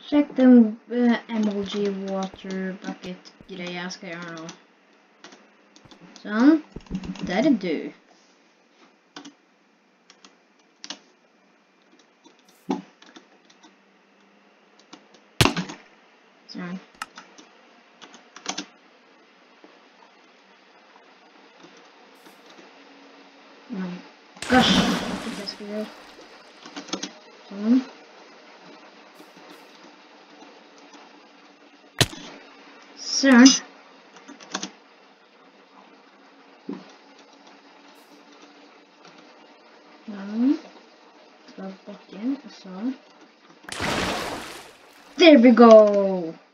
Sjekk den emoji water bucket greia jeg skal gjøre nå. Sånn. Der er du. Sånn. My gosh. Det skal jeg gjøre. Sånn. Søren. Sånn. Skal bakken, og så. There we go!